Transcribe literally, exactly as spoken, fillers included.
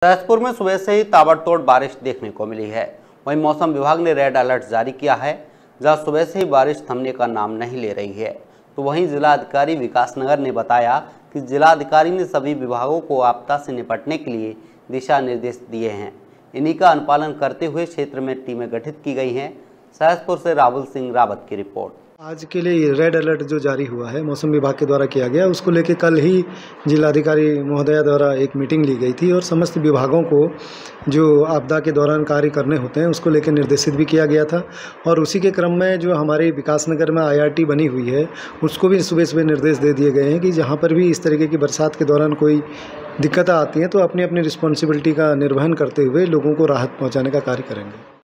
सहसपुर में सुबह से ही ताबड़तोड़ बारिश देखने को मिली है। वहीं मौसम विभाग ने रेड अलर्ट जारी किया है, जहां सुबह से ही बारिश थमने का नाम नहीं ले रही है। तो वहीं जिलाधिकारी विकासनगर ने बताया कि जिलाधिकारी ने सभी विभागों को आपदा से निपटने के लिए दिशा निर्देश दिए हैं। इन्हीं का अनुपालन करते हुए क्षेत्र में टीमें गठित की गई हैं। सहसपुर से राहुल सिंह रावत की रिपोर्ट। आज के लिए रेड अलर्ट जो जारी हुआ है मौसम विभाग के द्वारा किया गया, उसको लेकर कल ही जिलाधिकारी महोदया द्वारा एक मीटिंग ली गई थी और समस्त विभागों को जो आपदा के दौरान कार्य करने होते हैं उसको लेकर निर्देशित भी किया गया था। और उसी के क्रम में जो हमारे विकासनगर में आई आर टी बनी हुई है उसको भी सुबह सुबह निर्देश दे दिए गए हैं कि जहाँ पर भी इस तरीके की बरसात के दौरान कोई दिक्कतें आती हैं तो अपनी अपनी रिस्पॉन्सिबिलिटी का निर्वहन करते हुए लोगों को राहत पहुँचाने का कार्य करेंगे।